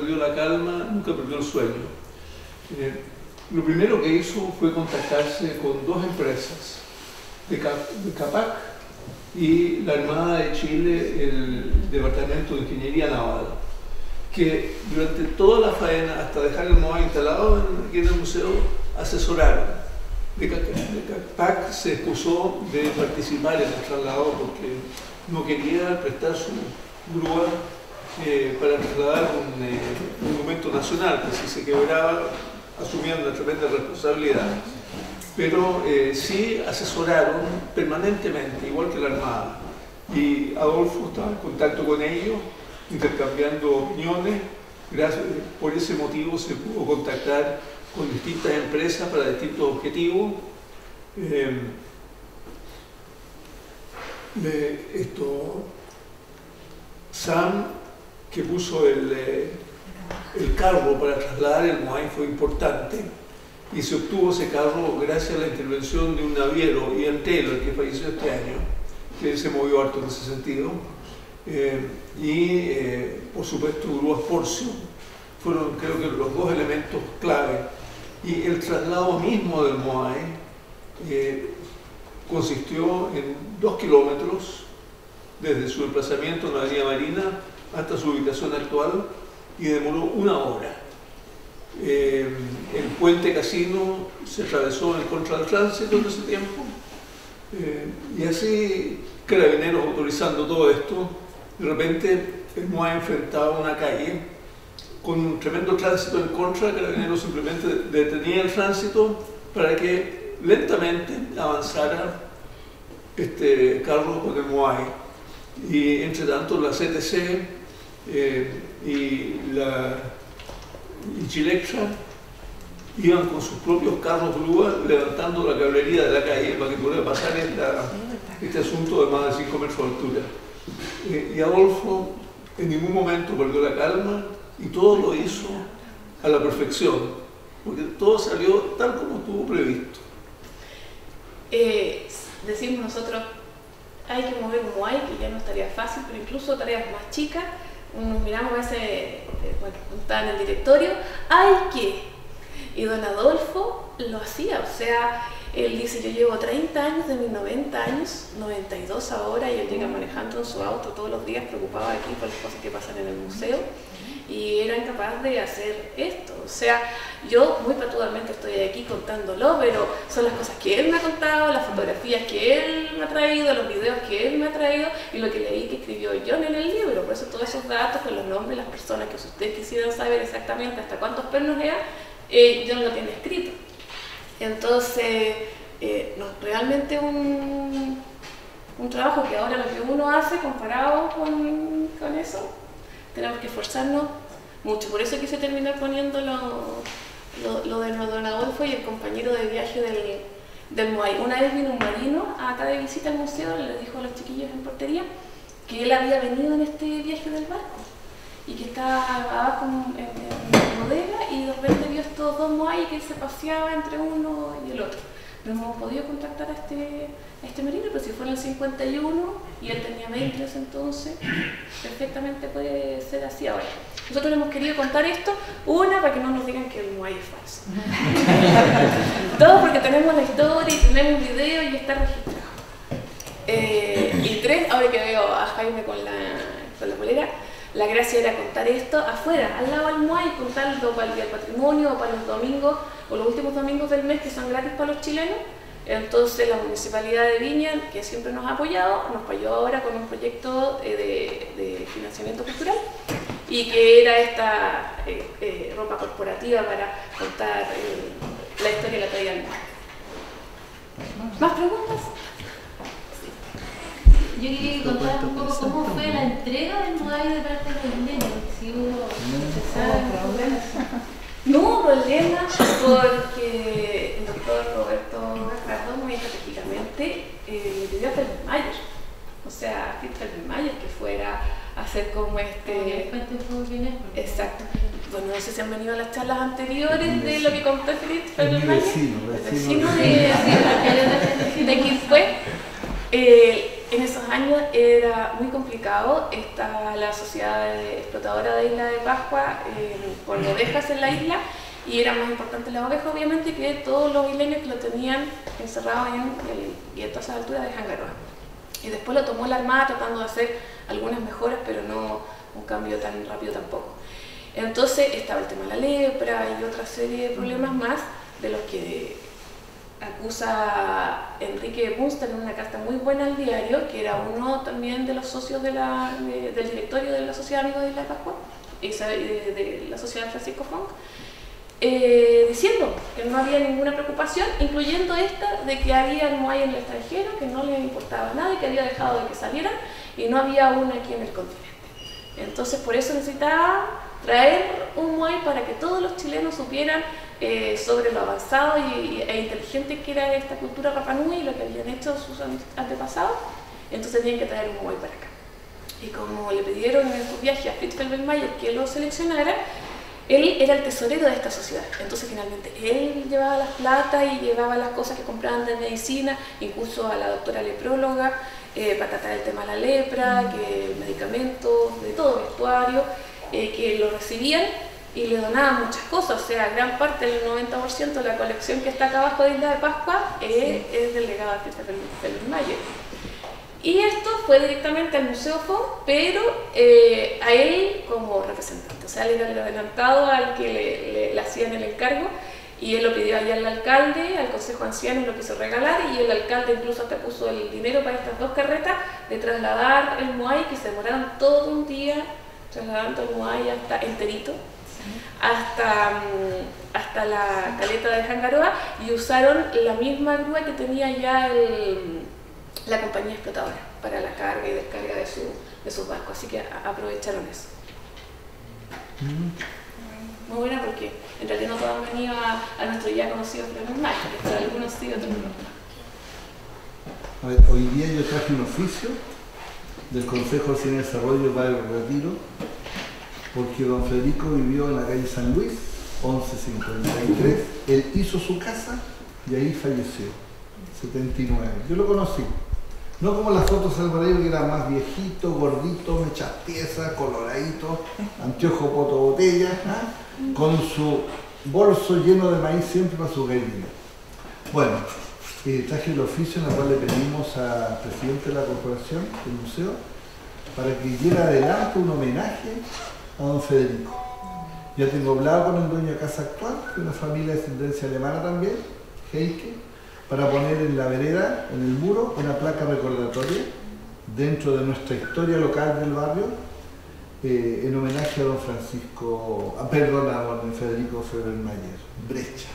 perdió la calma, nunca perdió el sueño. Lo primero que hizo fue contactarse con dos empresas, de CAPAC y la Armada de Chile, el Departamento de Ingeniería Naval, que durante toda la faena, hasta dejar el MOAI instalado aquí en el museo, asesoraron. De CAPAC se excusó de participar en el traslado porque no quería prestar su grúa para trasladar un monumento nacional, que si se quebraba asumían una tremenda responsabilidad. Pero sí asesoraron permanentemente, igual que la Armada. Y Adolfo estaba en contacto con ellos, intercambiando opiniones. Por ese motivo se pudo contactar con distintas empresas para distintos objetivos. Sam, que puso el carro para trasladar el MOAI, fue importante, y se obtuvo ese carro gracias a la intervención de un naviero, Ian Taylor, que falleció este año, que se movió harto en ese sentido, por supuesto grúas Porcio. Fueron, creo que, los dos elementos clave. Y el traslado mismo del MOAI consistió en 2 kilómetros desde su emplazamiento en la Avenida Marina hasta su ubicación actual, y demoró 1 hora. El puente Casino se atravesó en contra del tránsito en ese tiempo, y así, Carabineros autorizando todo esto, de repente el MOAI enfrentaba una calle con un tremendo tránsito en contra. Carabineros simplemente detenía el tránsito para que lentamente avanzara este carro con el MOAI. Y entre tanto la CTC y Chilectra iban con sus propios carros grúa levantando la cablería de la calle para que pudiera pasar este asunto de más de 5 metros de altura. Y Adolfo en ningún momento perdió la calma y todo lo hizo a la perfección, porque todo salió tal como estuvo previsto. Decimos nosotros, hay que mover un MOAI, que ya no estaría fácil, pero incluso tareas más chicas. Nos miramos a veces, bueno, estaba en el directorio, hay que. Y don Adolfo lo hacía, o sea, él dice, yo llevo 30 años de mis 90 años, 92 ahora, y él llega manejando en su auto todos los días, preocupado aquí por las cosas que pasan en el museo, y era incapaz de hacer esto. O sea, yo muy patudamente estoy aquí contándolo, pero son las cosas que él me ha contado, las fotografías que él me ha traído, los videos que él me ha traído, y lo que leí que escribió John en el libro. Por eso todos esos datos con los nombres de las personas, que si ustedes quisieran saber exactamente hasta cuántos pernos era, John lo tiene escrito. Entonces, no, realmente un trabajo que ahora lo que uno hace comparado con eso, tenemos que esforzarnos mucho. Por eso quise terminar poniendo lo de don Adolfo y el compañero de viaje del MOAI. Una vez vino un marino acá de visita al museo, le dijo a los chiquillos en portería que él había venido en este viaje del barco y que estaba abajo en bodega, y de repente vio estos 2 MOAI que se paseaba entre uno y el otro. No hemos podido contactar a este marino, pero si fue en el 51 y él tenía 20 en ese entonces, perfectamente puede ser así ahora. Nosotros hemos querido contar esto, para que no nos digan que el MOAI es falso. 2, porque tenemos la historia y tenemos un video y está registrado. Y 3, ahora que veo a Jaime con la polera, la gracia era contar esto afuera, al lado del MOAI, contarlo para el Día del Patrimonio o para los domingos o los últimos domingos del mes, que son gratis para los chilenos. Entonces la Municipalidad de Viña, que siempre nos ha apoyado, nos apoyó ahora con un proyecto de financiamiento cultural, y que era esta ropa corporativa para contar la historia de la traída del MOAI. ¿Más preguntas? Yo quería contar un poco cómo fue la entrega del MOAI de parte de los niños, si hubo problemas. No hubo problemas, porque el doctor Roberto Gajardo muy estratégicamente le pidió a Felbermayer, o sea, a Fritz Felbermayer, que fuera a hacer como Exacto. Bueno, no sé si han venido a las charlas anteriores de lo que contó Fritz Felbermayer, el vecino de Quilpué. en esos años era muy complicado. Está la sociedad explotadora de Isla de Pascua con ovejas en la isla, y era más importante la oveja, obviamente, que todos los isleños que lo tenían encerrado y a todas esas alturas de Hangaroa. Y después lo tomó la Armada tratando de hacer algunas mejoras, pero no un cambio tan rápido tampoco. Entonces estaba el tema de la lepra y otra serie de problemas más, de los que acusa Enrique Bunster en una carta muy buena al diario, que era uno también de los socios del directorio de la Sociedad Amigos de Isla de Pascua, de la Sociedad Francisco Fong, diciendo que no había ninguna preocupación, incluyendo esta de que había moai en el extranjero, que no les importaba nada y que había dejado de que salieran, y no había una aquí en el continente. Entonces por eso necesitaba traer un moai para que todos los chilenos supieran sobre lo avanzado e inteligente que era esta cultura Rapa Nui y lo que habían hecho sus antepasados. Entonces tenían que traer un moai para acá. Y como le pidieron en su viaje a Fritz Felbermayr que lo seleccionara, él era el tesorero de esta sociedad. Entonces finalmente él llevaba las plata y llevaba las cosas que compraban de medicina, incluso a la doctora lepróloga, para tratar el tema de la lepra, que medicamentos, de todo, vestuario, que lo recibían y le donaban muchas cosas. O sea, gran parte del 90% de la colección que está acá abajo de Isla de Pascua es del legado de Fritz Felbermayr. Y esto fue directamente al Museo Fong, pero a él como representante. O sea, él era el adelantado al que le hacían el encargo, y él lo pidió allá al alcalde, al Consejo Anciano, lo quiso regalar, y el alcalde incluso hasta puso el dinero para estas 2 carretas de trasladar el moai, que se demoraron todo un día trasladando el moai hasta enterito, hasta la caleta de Hangaroa, y usaron la misma grúa que tenía ya la compañía explotadora para la carga y descarga de sus barcos, así que aprovecharon eso. Muy buena, porque en realidad no todos han venido a nuestro ya conocido Felbermayr, pero algunos sí, otros no. A ver, hoy día yo traje un oficio del Consejo de Cine y Desarrollo del Barrio Retiro, porque don Federico vivió en la calle San Luis, 1153. Él hizo su casa y ahí falleció, 79. Yo lo conocí. No como las fotos del Barrio, que era más viejito, gordito, mechas piezas, coloradito, anteojo poto botella, con su bolso lleno de maíz siempre para su gallina. Bueno, traje el oficio en el cual le pedimos al presidente de la corporación, del museo, para que lleve adelante un homenaje a don Federico. Ya tengo hablado con el dueño de casa actual, que es una familia de descendencia alemana también, Heike, para poner en la vereda, en el muro, una placa recordatoria dentro de nuestra historia local del barrio, en homenaje a don a don Federico Felbermayr, Brecha.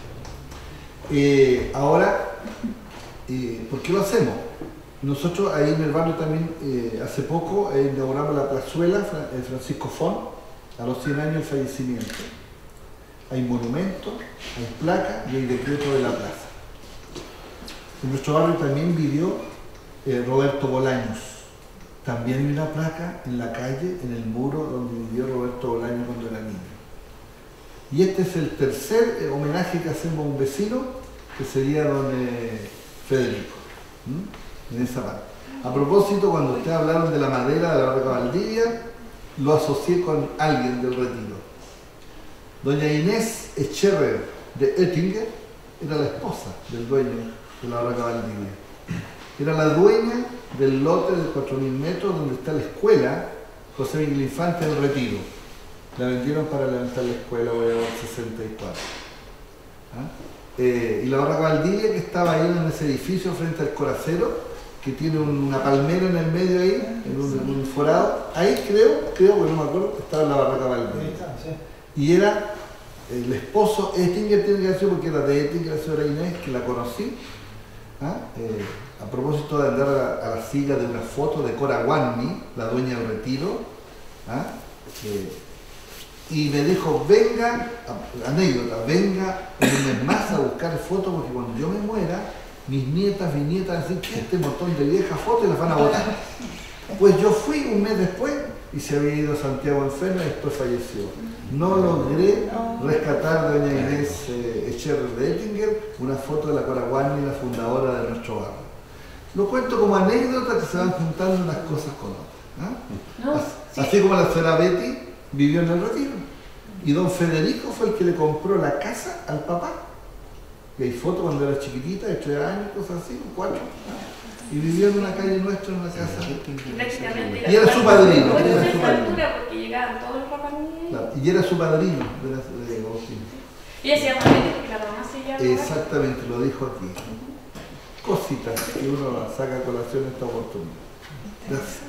Ahora, ¿por qué lo hacemos? Nosotros ahí en el barrio también, hace poco, inauguramos la plazuela Francisco Font, a los 100 años del fallecimiento. Hay monumentos, hay placas y hay decreto de la plaza. En nuestro barrio también vivió Roberto Bolaños. También hay una placa en la calle, en el muro donde vivió Roberto Bolaños cuando era niño. Y este es el tercer homenaje que hacemos a un vecino, que sería don Federico, en esa parte. A propósito, cuando ustedes hablaron de la madera de la Barraca Valdivia, lo asocié con alguien del Retiro. Doña Inés Echerer de Oettinger era la esposa del dueño de la Barraca Valdivia. Era la dueña del lote de 4.000 metros donde está la escuela José Miguel Infante del Retiro. La vendieron para levantar la escuela en el 64. Y la Barraca Valdivia, que estaba ahí en ese edificio frente al Coracero, que tiene una palmera en el medio ahí, en un forado, ahí creo, porque no me acuerdo, estaba la Barraca Valdivia. Y era el esposo Oettinger, tiene que decir, porque era de Oettinger, la señora Inés, que la conocí. A propósito de andar a la siga de una foto de Cora Wanni, la dueña del Retiro, y me dijo, venga, anécdota, venga un mes más a buscar fotos, porque cuando yo me muera, mis nietas, bisnietas, así que este montón de viejas fotos las van a botar. Pues yo fui un mes después y se había ido a Santiago enferma y después falleció. No logré rescatar de doña Inés Echerer de Oettinger una foto de la Cora Wanni, la fundadora de nuestro barrio. Lo cuento como anécdota que se van juntando unas cosas con otras. ¿Ah? No, Así como la señora Betty vivió en el retiro. Y don Federico fue el que le compró la casa al papá. Y hay fotos cuando era chiquitita, de 3 años, cosas así, 4. Y vivió en una calle nuestra, en una casa. prácticamente Y era su padrino. Por Era esa su padrino. altura, porque llegaban todos los papás míos. Claro, y era su padrino de Agustín. Ella se llama Betty porque la mamá se llama. Exactamente, lo dijo aquí. Cositas que uno saca a colación en esta oportunidad. Gracias.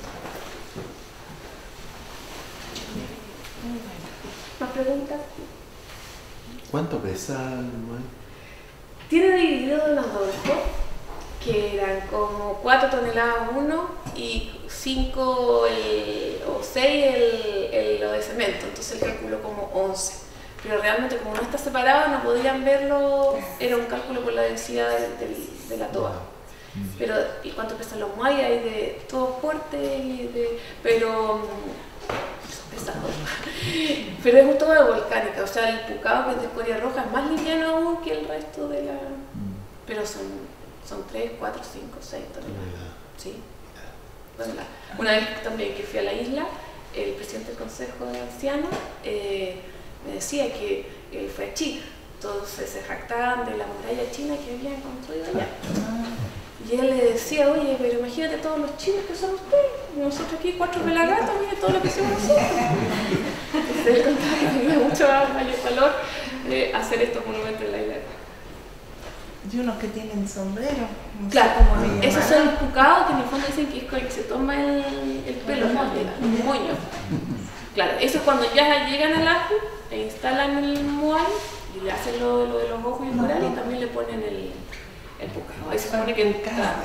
¿Más preguntas? ¿Cuánto pesa el muelle? Tiene dividido en los dos, que eran como 4 toneladas uno y 5 o 6 lo de cemento, entonces él calculó como 11. Pero realmente como no está separado no podían verlo, era un cálculo por la densidad de la toba. Pero, ¿y cuánto pesan los muelles? Hay de todo porte, pero pesado. Pero es un toba volcánica, o sea, el pucado que es de escoria roja es más liviano aún que el resto de la... Pero son 3, 4, 5, 6 toneladas. ¿Sí? Una vez también que fui a la isla, el presidente del Consejo de Ancianos me decía que él fue a China, todos se jactaban de la muralla china que habían construido allá. Y él le decía, oye, pero imagínate todos los chinos que son ustedes, nosotros aquí 4 pelagatos, mire todo lo que hicimos nosotros. Entonces él contaba que tenía mucho mayor valor hacer estos monumentos en la isla. Y unos que tienen sombrero. No Claro, sé cómo le esos llaman. son los pucados que en el fondo dicen que es con el que se toma el pelo, ¿no? El moño. Claro, eso es cuando ya llegan al ajo e instalan el muay y le hacen lo de los ojos y el coral y también le ponen el pucado. Ahí se supone que toma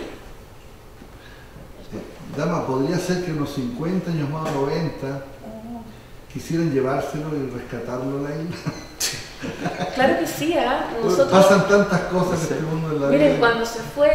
Dama, podría ser que unos 50 años más, 90, quisieran llevárselo y rescatarlo a la isla. Claro que sí, ¿eh? Nosotros... Pasan tantas cosas que este mundo en la vida. Miren, cuando se fue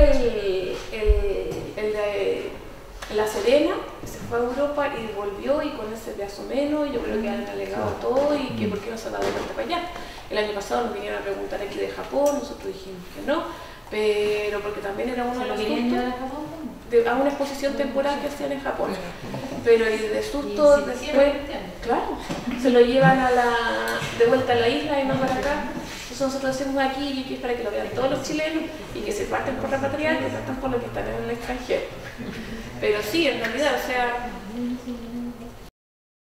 el de La Serena, se fue a Europa y volvió y con ese pedazo menos, yo creo que han alegado todo y que por qué no se ha dado vuelta para allá. El año pasado nos vinieron a preguntar aquí de Japón, nosotros dijimos que no, pero porque también era uno de los sustos a una exposición temporal que hacían en Japón. Pero y de susto después, claro, se lo llevan de vuelta a la isla y no para acá. Entonces nosotros hacemos aquí y que es para que lo vean todos los chilenos y que se parten por repatriar, que partan por los que están en el extranjero. Pero sí, en realidad, o sea,